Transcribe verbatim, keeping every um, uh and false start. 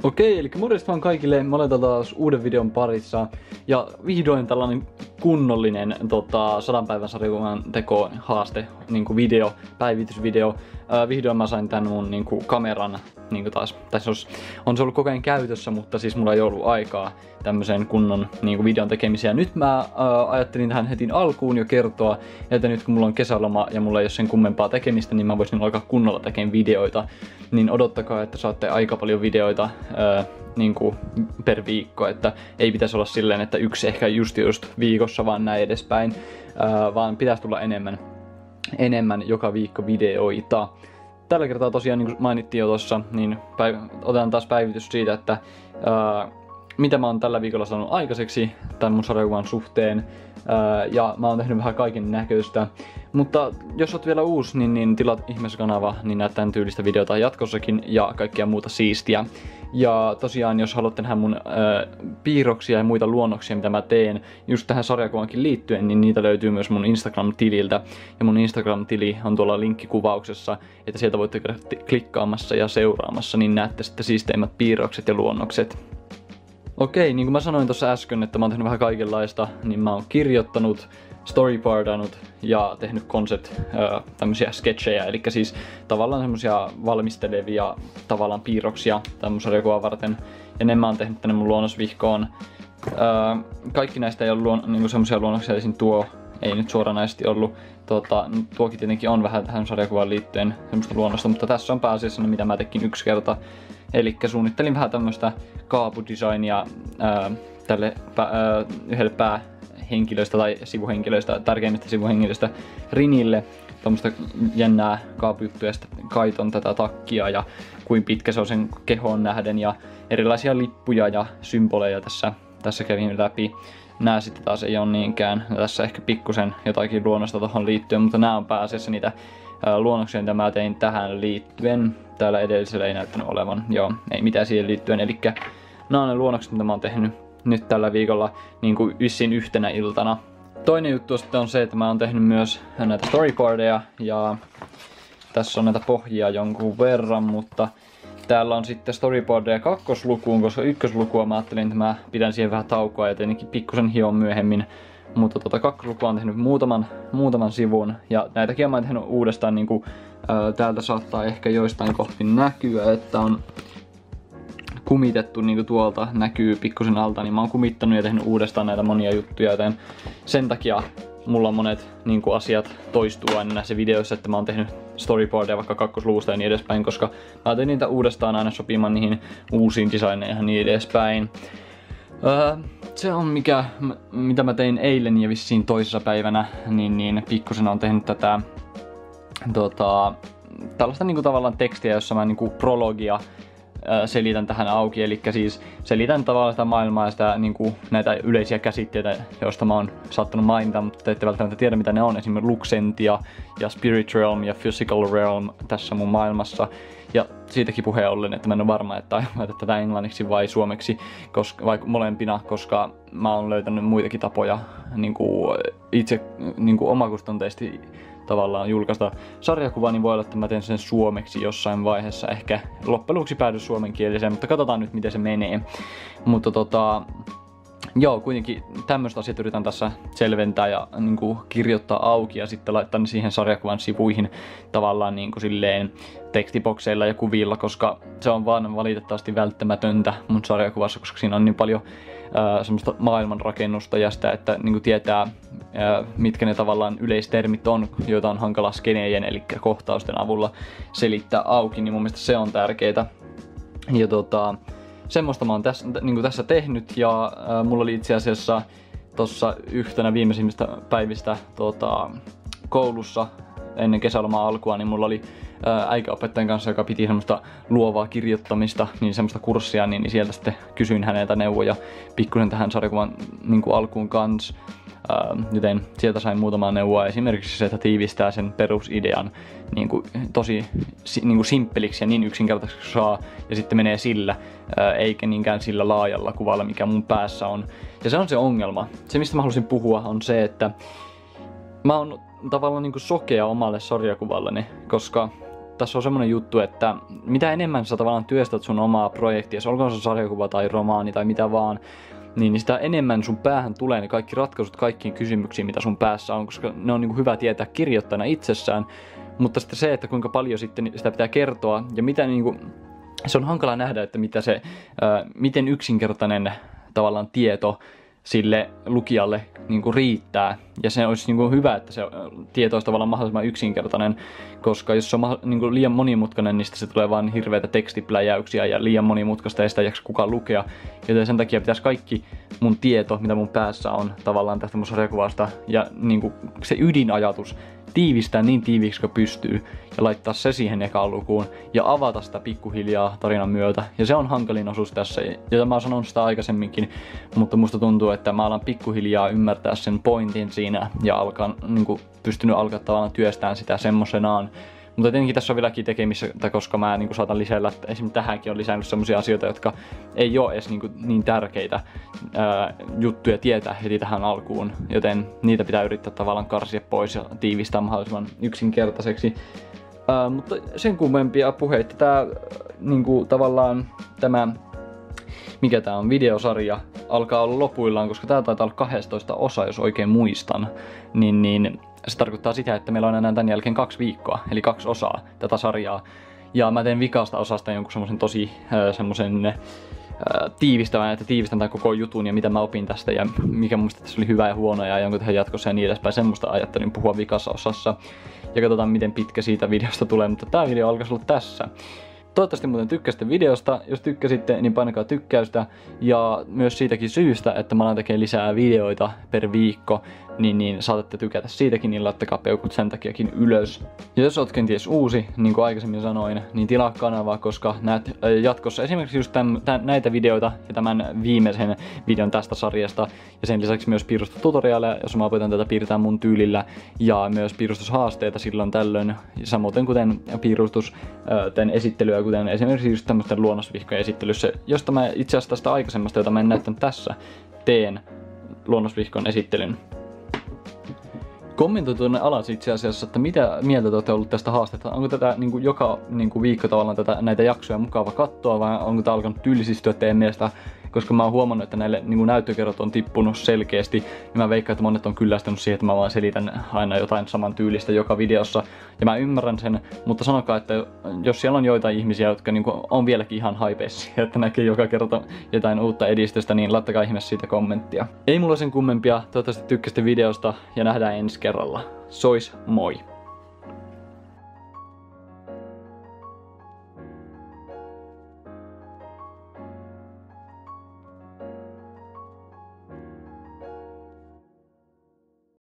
Okei, eli morjesta vaan kaikille, mä olen taas uuden videon parissa ja vihdoin tällainen kunnollinen tota, sadan päivän sarjakuvan teko haaste, niinku video, päivitysvideo. Ää, vihdoin mä sain tän mun niinku kameran, niinku taas, tai se olisi, on se ollut koko ajan käytössä, mutta siis mulla ei ollut aikaa tämmöisen kunnon niinku videon tekemiseen. Ja nyt mä ää, ajattelin tähän heti alkuun jo kertoa, että nyt kun mulla on kesäloma ja mulla ei ole sen kummempaa tekemistä, niin mä voisin alkaa kunnolla tekemään videoita. Niin odottakaa, että saatte aika paljon videoita ää, niinku per viikko, että ei pitäisi olla silleen, että yksi ehkä just just viikossa vaan näin edespäin, ää, vaan pitäisi tulla enemmän, enemmän joka viikko videoita. Tällä kertaa tosiaan, niin kuin mainittiin jo tossa, niin otetaan taas päivitys siitä, että ää, mitä mä oon tällä viikolla saanut aikaiseksi tämän mun sarjakuvan suhteen. Ää, ja mä oon tehnyt vähän kaiken näköistä. Mutta jos oot vielä uusi, niin, niin tilaat ihmeessä kanava, niin näet tän tyylistä videota jatkossakin ja kaikkea muuta siistiä. Ja tosiaan, jos haluatte nähdä mun ää, piirroksia ja muita luonnoksia, mitä mä teen just tähän sarjakuvankin liittyen, niin niitä löytyy myös mun Instagram-tililtä. Ja mun Instagram-tili on tuolla linkkikuvauksessa, että sieltä voitte käydä klikkaamassa ja seuraamassa, niin näette sitten siisteimmät piirrokset ja luonnokset. Okei, niin kuin mä sanoin tuossa äsken, että mä oon tehnyt vähän kaikenlaista, niin mä oon kirjoittanut, storyboardannut ja tehnyt concept ää, tämmösiä sketchejä, eli siis tavallaan semmosia valmistelevia tavallaan piirroksia tämän sarjakuvaa varten. Ja ne mä oon tehnyt tänne mun luonnosvihkoon. Ää, kaikki näistä ei ole luon, niinku semmosia luonnoksia, esim. Tuo ei nyt suoranaisesti ollut. Tota, tuokin tietenkin on vähän tähän sarjakuvaan liittyen semmoista luonnosta, mutta tässä on pääasiassa ne, mitä mä tekin yksi kerta. Elikkä suunnittelin vähän tämmöstä kaapudesignia ää, tälle pä, ää, yhdelle päähenkilöistä tai sivuhenkilöistä, tärkeimmistä sivuhenkilöistä Rinille. Tämmöstä jännää kaapujuttuja, sitten kaiton tätä takkia ja kuin pitkä se on sen kehoon nähden ja erilaisia lippuja ja symboleja tässä, tässä kävin läpi. Nää sitten taas ei ole niinkään, tässä ehkä pikkusen jotakin luonnosta tohon liittyen, mutta nää on pääasiassa niitä ää, luonnoksia, mitä mä tein tähän liittyen. Täällä edellisellä ei näyttänyt olevan, joo, ei mitään siihen liittyen, elikkä nää on ne luonnokset, mitä mä oon tehnyt nyt tällä viikolla niin kuin vissiin yhtenä iltana. Toinen juttu sitten on se, että mä oon tehnyt myös näitä storyboardeja ja tässä on näitä pohjia jonkun verran, mutta täällä on sitten storyboardeja kakkoslukuun, koska ykköslukua mä ajattelin, että mä pidän siihen vähän taukoa ja tietenkin pikkusen hion myöhemmin. Mutta tota kakkoslukua on tehnyt muutaman, muutaman sivun ja näitäkin mä oon tehnyt uudestaan niin kuin, ää, täältä saattaa ehkä joistain kohti näkyä, että on kumitettu niin kuin tuolta näkyy pikkusen alta, niin mä oon kumittanut ja tehnyt uudestaan näitä monia juttuja, joten sen takia mulla on monet niin kuin, asiat toistuu aina näissä videoissa, että mä oon tehnyt storyboardeja vaikka kakkosluvusta ja niin edespäin, koska mä tein niitä uudestaan aina sopimaan niihin uusiin designeihin ja niin edespäin. Öö, se on mikä, mitä mä tein eilen ja vissiin toisessa päivänä, niin, niin pikkusen on tehnyt tätä tota, tällaista niinku tavallaan tekstiä, jossa mä niinku prologia ää, selitän tähän auki, eli siis selitän tavallaan sitä maailmaa ja sitä, niinku, näitä yleisiä käsitteitä, joista mä oon saattanut mainita, mutta te ette välttämättä tiedä mitä ne on, esimerkiksi Luxentia ja Spirit Realm ja Physical Realm tässä mun maailmassa. Ja siitäkin puheen ollen, että mä en ole varma, että aivan tätä englanniksi vai suomeksi, koska, vai molempina, koska mä oon löytänyt muitakin tapoja niin kuin itse niin kuin omakustanteisesti tavallaan julkaista sarjakuvaa, niin voi olla, että mä teen sen suomeksi jossain vaiheessa. Ehkä loppujen lopuksi päädy suomenkieliseen, mutta katsotaan nyt miten se menee. Mutta tota, joo, kuitenkin tämmöistä asiat yritän tässä selventää ja niin kuin, kirjoittaa auki ja sitten laittaa ne siihen sarjakuvan sivuihin tavallaan niin kuin, silleen tekstibokseilla ja kuvilla, koska se on vaan valitettavasti välttämätöntä mun sarjakuvassa, koska siinä on niin paljon ää, semmoista maailmanrakennusta ja sitä, että niin kuin, tietää ää, mitkä ne tavallaan yleistermit on, joita on hankala skenejen eli kohtausten avulla selittää auki, niin mun mielestä se on tärkeää. Ja tota, semmoista mä oon tässä, niin kuin tässä tehnyt ja ää, mulla oli itse asiassa tossa yhtenä viimeisimmistä päivistä tota, koulussa ennen kesälomaa alkua, niin mulla oli ää, äikäopettajan kanssa, joka piti semmoista luovaa kirjoittamista, niin semmoista kurssia, niin, niin sieltä sitten kysyin häneltä neuvoja pikkusen tähän sarjakuvan niin kuin alkuun kanssa. Uh, joten sieltä sain muutamaa neuvoa, esimerkiksi se, että tiivistää sen perusidean niin kuin, tosi si, niin kuin simppeliksi ja niin yksinkertaisesti saa, ja sitten menee sillä, uh, eikä niinkään sillä laajalla kuvalla, mikä mun päässä on. Ja se on se ongelma. Se, mistä mä halusin puhua, on se, että mä oon tavallaan niin kuin sokea omalle sarjakuvalleni, koska tässä on semmonen juttu, että mitä enemmän sä tavallaan työstät sun omaa projektia, olkoon se sarjakuva tai romaani tai mitä vaan, niin, niin sitä enemmän sun päähän tulee ne kaikki ratkaisut kaikkiin kysymyksiin, mitä sun päässä on, koska ne on niinku hyvä tietää kirjoittajana itsessään, mutta sitten se, että kuinka paljon sitten sitä pitää kertoa ja mitä niinku, se on hankala nähdä, että mitä se, ää, miten yksinkertainen tavallaan tieto sille lukijalle niin kuin riittää. Ja se olisi niin kuin hyvä, että se tieto olisi tavallaan mahdollisimman yksinkertainen, koska jos se on niin kuin liian monimutkainen, niin se tulee vain hirveitä tekstipläjäyksiä ja liian monimutkaista ei sitä jaksa kukaan lukea. Joten sen takia pitäisi kaikki mun tieto, mitä mun päässä on tavallaan tästä mun sarjakuvasta ja niin kuin se ydinajatus tiivistää niin tiiviiksi kuin pystyy ja laittaa se siihen ekaan lukuun ja avata sitä pikkuhiljaa tarinan myötä. Ja se on hankalin osuus tässä, ja mä oon sanonut sitä aikaisemminkin, mutta musta tuntuu, että mä alan pikkuhiljaa ymmärtää sen pointin siinä ja alkan, niin kuin, pystynyt alkaa tavallaan työstään sitä semmosenaan. Mutta tietenkin tässä on vieläkin tekemistä, koska mä niin kuin saatan lisäillä, että esimerkiksi tähänkin on lisännyt sellaisia asioita, jotka ei ole edes niin, kuin niin tärkeitä ää, juttuja tietää heti tähän alkuun. Joten niitä pitää yrittää tavallaan karsia pois ja tiivistää mahdollisimman yksinkertaiseksi. Ää, mutta sen kummempia puheita. Tää niin kuin, tavallaan tämä, mikä tää on, videosarja alkaa olla lopuillaan, koska tää taitaa olla kaksitoista osa, jos oikein muistan. Niin, niin se tarkoittaa sitä, että meillä on enää tämän jälkeen kaksi viikkoa, eli kaksi osaa tätä sarjaa. Ja mä teen vikasta osasta jonkun semmosen tosi äh, semmosen äh, tiivistävän, että tiivistän tämän koko jutun ja mitä mä opin tästä ja mikä mun mielestä tässä oli hyvä ja huono ja jonkun tehdä jatkossa ja niin edespäin. Semmoista ajattelin puhua vikassa osassa. Ja katsotaan miten pitkä siitä videosta tulee, mutta tää video alkaisi olla tässä. Toivottavasti muuten tykkäsitte videosta. Jos tykkäsitte, niin painakaa tykkäystä. Ja myös siitäkin syystä, että mä alan tekemään lisää videoita per viikko, niin, niin saatatte tykätä siitäkin, niin laittakaa peukut sen takiakin ylös. Ja jos oot kenties uusi, niin kuin aikaisemmin sanoin, niin tilaa kanavaa, koska näet jatkossa esimerkiksi just tämän, tämän, näitä videoita ja tämän viimeisen videon tästä sarjasta. Ja sen lisäksi myös piirustustutoriaaleja, jos mä opetan tätä piirtää mun tyylillä. Ja myös piirustushaasteita silloin tällöin, samoin kuten piirustusten esittelyä, kuten esimerkiksi just tämmöisten luonnosvihkojen esittelyssä, josta mä itse asiassa tästä aikaisemmasta, jota mä en näyttänyt tässä, teen luonnosvihkon esittelyn. Kommentoi tuonne alas itse asiassa, että mitä mieltä te olette ollut tästä haastetta. Onko tätä niin kuin joka niin kuin viikko tavallaan tätä, näitä jaksoja mukava katsoa vai onko tämä alkanut tylsistyä teidän mielestä? Koska mä oon huomannut, että näille niin kuin näyttökerrot on tippunut selkeästi, niin mä veikkaan, että monet on kyllästynyt siihen, että mä vaan selitän aina jotain saman tyylistä joka videossa. Ja mä ymmärrän sen, mutta sanokaa, että jos siellä on joitain ihmisiä, jotka niin kuin on vieläkin ihan haipeissa, että näkee joka kerta jotain uutta edistystä, niin laittakaa ihmeessä siitä kommenttia. Ei mulla sen kummempia, toivottavasti tykkäsitte videosta ja nähdään ensi kerralla. Sois moi!